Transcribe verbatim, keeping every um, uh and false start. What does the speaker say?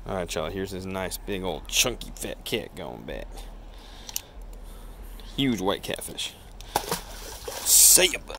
Alright, y'all, here's this nice big old chunky fat cat going back. Huge white catfish. See ya, bud.